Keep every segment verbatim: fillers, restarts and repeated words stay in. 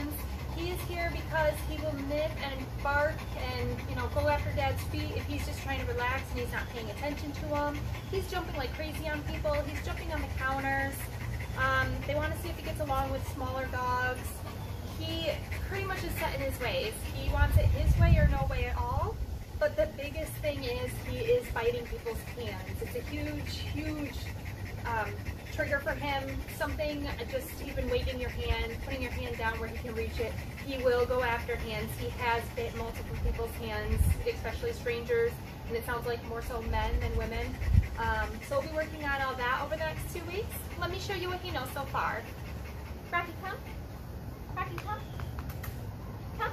commands. He is here because he will nip and bark and, you know, go after Dad's feet if he's just trying to relax and he's not paying attention to them. He's jumping like crazy on people. He's jumping on the counters. Um, they want to see if he gets along with smaller dogs. He pretty much is set in his ways. He wants it his way or no way at all. But the biggest thing is he is biting people's hands. It's a huge, huge um, trigger for him. Something, just even waving your hand, putting your hand down where he can reach it. He will go after hands. He has bit multiple people's hands, especially strangers, and it sounds like more so men than women. Um, so we'll be working on all that over the next two weeks. Let me show you what he knows so far. Rocky, come. Rocky, come. Come.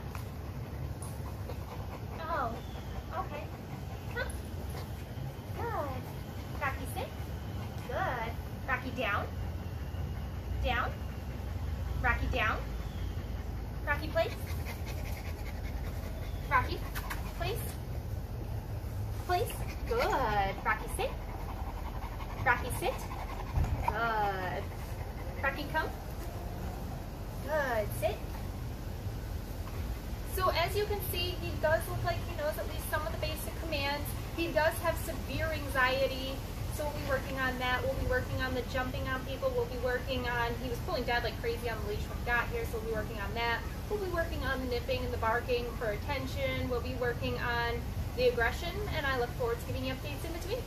Oh, okay. Come. Good. Rocky, sit. Good. Rocky, down. Down. Rocky, down. Rocky, place. Rocky, place. Place. Good. Rocky, sit. Rocky, sit. Good. Rocky, come. Good. Sit. So as you can see, he does look like he knows at least some of the basic commands. He does have severe anxiety, so we'll be working on that. We'll be working on the jumping on people. We'll be working on, he was pulling Dad like crazy on the leash when he got here, so we'll be working on that. We'll be working on the nipping and the barking for attention. We'll be working on the aggression, and I look forward to giving you updates in between.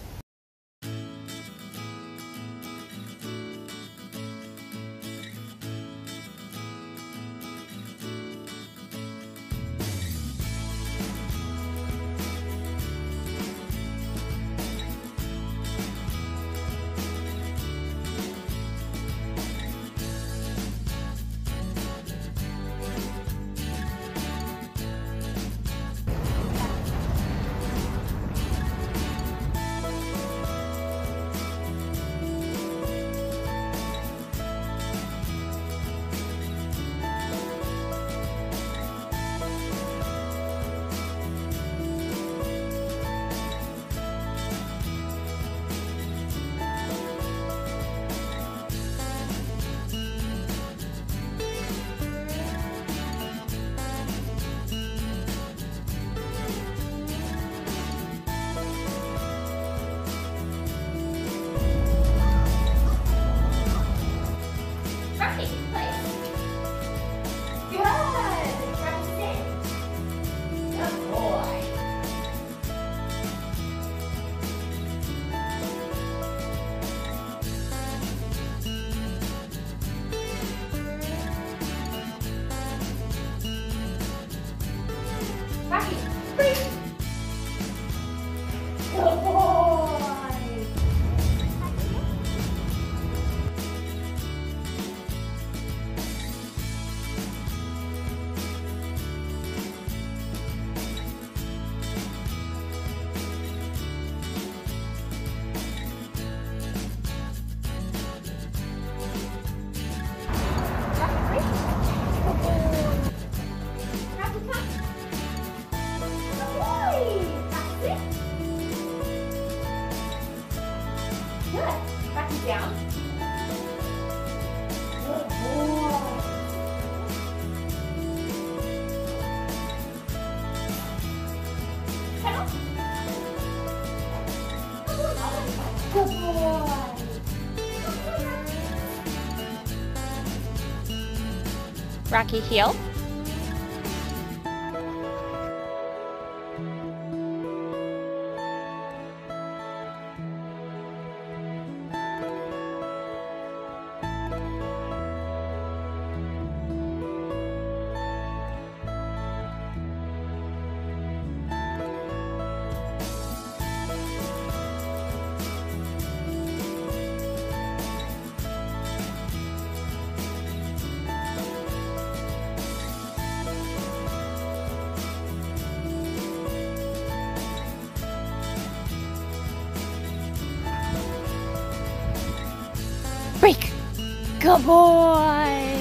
Rocky, freeze! Good boy! Good. Rocky, down. Good boy. Pedal. Good boy. Rocky, heel. Break. Good boy.